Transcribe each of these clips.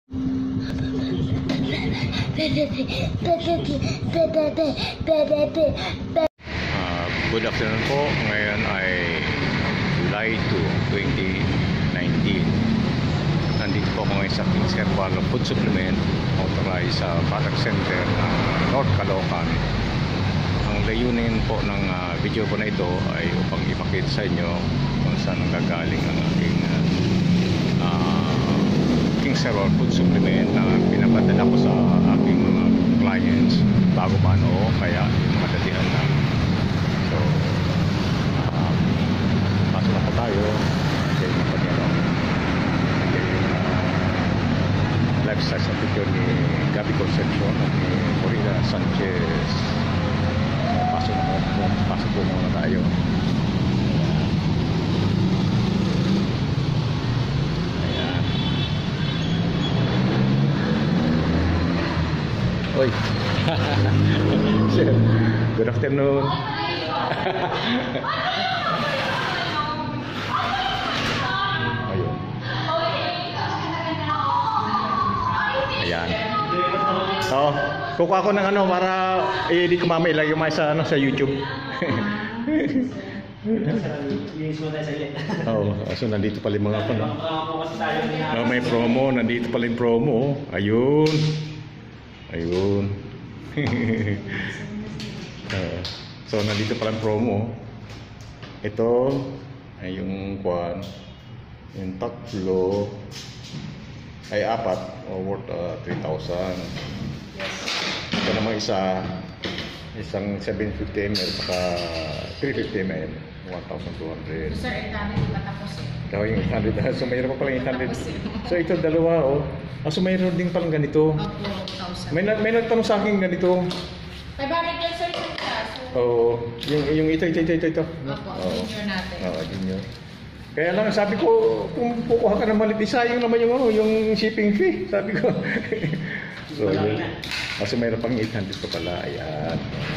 Good afternoon po. Ngayon ay July 2, 2019. Nandito po ako ngayon sa King's Herbal Food Supplement authorized sa product center ng North Caloocan. Ang layunin po ng video ko na ito ay upang ipakita sa inyo kung saan gagaling ang aking King's Herbal Food Supplement na pinapadala ko sa aking mga clients bago pa kaya madalihan na. So, pasok na po tayo. Okay, lifestyle sa video ni Gabi Concepcion at ni Corina Sanchez. Pasok po muna tayo. Ayan. Oy. Good afternoon. Ayun. Ayan. So, kukuha ko ng para i-edit ko mamaya ilagay mo sa sa YouTube. Oh, so nandito pala yung mga may promo, nandito pala yung promo. Ayun. Ayun. So nandito pala ang promo. Ito ay yung yung tatlo ay apat worth 3,000. Ito naman isang 750 ml saka 350 ml 1,200. Sir, ang dami di ba tapos Kaya yung 800. So mayroon pa pala yung 800. So ito dalawa so mayroon din palang ganito. May nagtanong sa akin ganito. 500 lang sir yung kaso. Yung ito. Opo, junior natin. Junior. Kaya lang sabi ko, kung kukuha ka ng malit isa, yung naman yung shipping fee. Sabi ko. So yun. Kasi mayroon pang 800 pa pala. Ayan.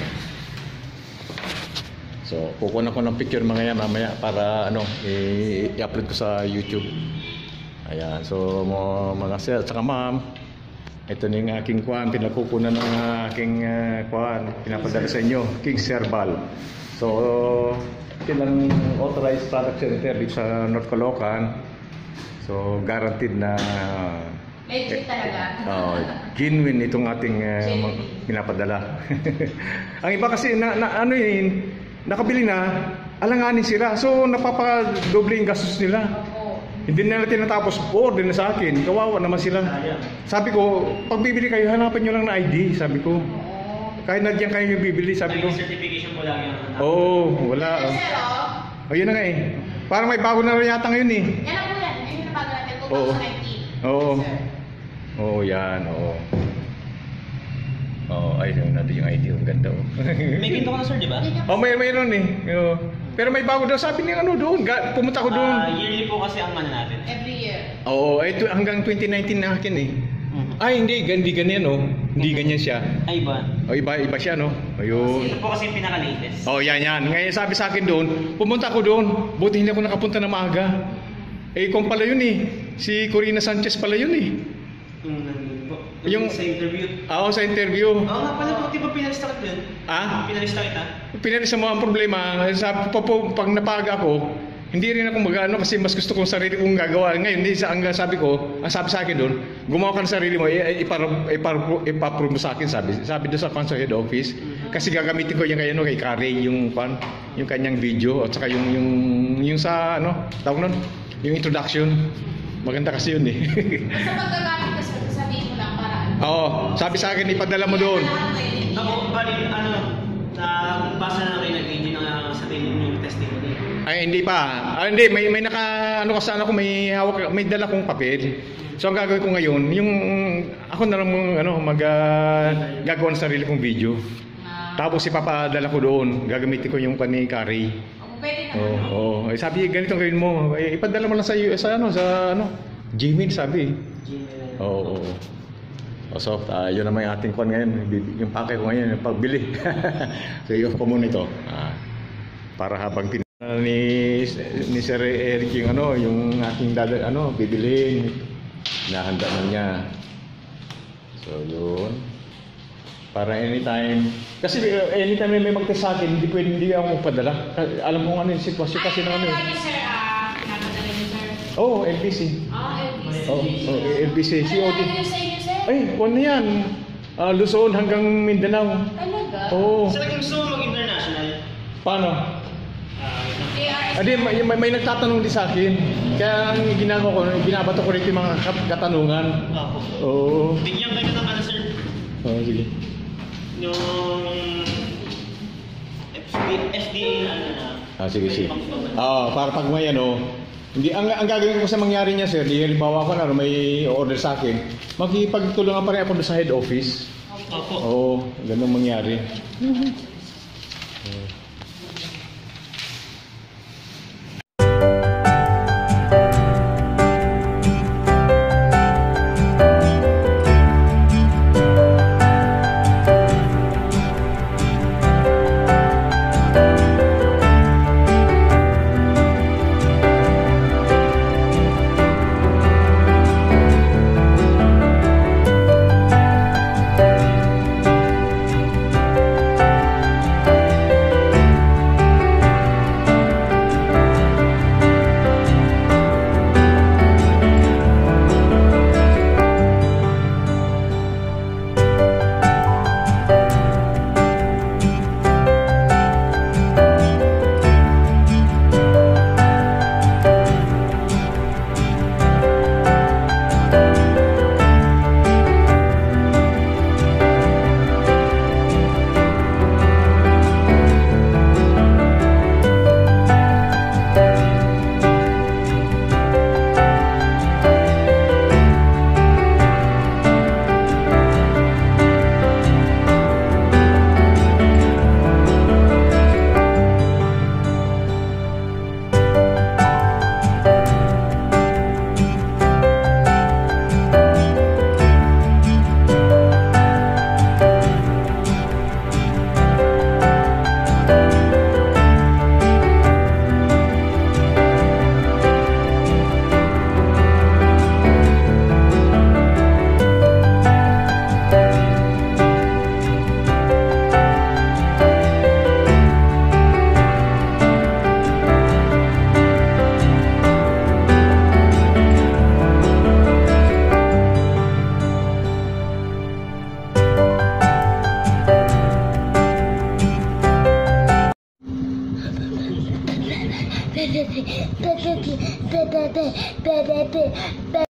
So kukuha ko ng picture mga yan mamaya para i-upload ko sa YouTube. Ayan. So mga sir at saka ma'am, ito na yung aking pinagkukunan ng aking pinapadala sa inyo, King's Herbal. So ito lang authorized product center dito sa North Caloocan. So guaranteed na legit talaga. Genuine itong ating pinapadala. Ang iba kasi nakabili na, alanganin sila. So napapa-doble yung gastos nila. Hindi nila tinatapos order na sa akin. Kawawa naman sila. Sabi ko, pag bibili kayo, hanapan nyo lang na ID. Sabi ko. Kahit nandiyan kayo yung bibili, sabi ko. Certification po lang yung wala. Yun na nga Parang may bago na rin yata ngayon Yan na po yan. Yun yung bago natin. 2019. Yan. Ayun natin yung ID. Ang ganda May ginto ka na sir, di ba? Mayroon Pero may bago daw. Sabi niya doon. Pumunta ko doon. Yearly po kasi ang natin. Every year. Ito hanggang 2019 na akin Ay, hindi ganyan Hindi ganyan siya. Ay, iba. Iba siya Ayun. Ito po kasi yung pinaka-latest. Yan. Ngayon sabi sa akin doon, pumunta ko doon. Buti hindi ako nakapunta na maaga. Kung pala yun Si Corina Sanchez pala yun Yung sa interview. Sa interview. Nga pala po, di ba pinalista ka yun? Pinalista kita? Pinalista mo ang problema. Sabi pag napaga ako, hindi rin ako kasi mas gusto kong sarili kong gagawa. Ngayon, sabi sa akin doon, gumawa ka ng sarili mo, ipaprove mo sa akin, sabi doon sa council head office. Kasi gagamitin ko yung kay Kari, yung kanyang video, at saka yung sa, tawag nun, yung introduction. Maganda kasi yun Basta paggagamit ka sir, sabihin mo lang para sabi sa akin, ipadala mo doon. Ako, bali, basa na kayo nag-engine sa yung testimony. Ay, hindi pa. Hindi, may kasana ko, may hawak, may dala kong papel. So ang gagawin ko ngayon, yung ako na lang gagawa ng sarili kong video. Tapos ipapadala ko doon, gagamitin ko yung ni Kari. Pwede naman. Sabi ganito gawin mo. Ipadala mo lang sa Gmail sabi. So, yun naman yung ating ngayon. Yung pake ko ngayon, yung pagbili. So, i-off ko muna ito. Para habang ni Sir Eric yung aking bibilhin. Nahanda na niya. So, yun. Para anytime. Kasi anytime may mag-test sa akin, hindi ako magpadala. Alam mo ano yung sitwasyon kasi na ano eh. Ano sir, pinapadala niyo sir? Oo, LBC. LBC. Oo, LBC. COD. Ano yung sa inyo sir? Ay, kung na yan. Luzon hanggang Mindanao. Talaga? Oo. Sa gusto mo mag-international? Paano? KRS. Adi, may nagtatanong din sa akin. Kaya ang ginagawa ko, binabato ko rin yung mga katanungan. Opo. Oo. Bigyan kayo ng ano, sir. Oo, sige. Yung FDA na ano na. Sige, sige. Para pag may ano, hindi, ang gagawin ko sa mangyari niya, sir, di halimbawa ko na may order sa akin, makikipagtulungan pa rin ako doon sa head office. Opo. Oo, ganun mangyari.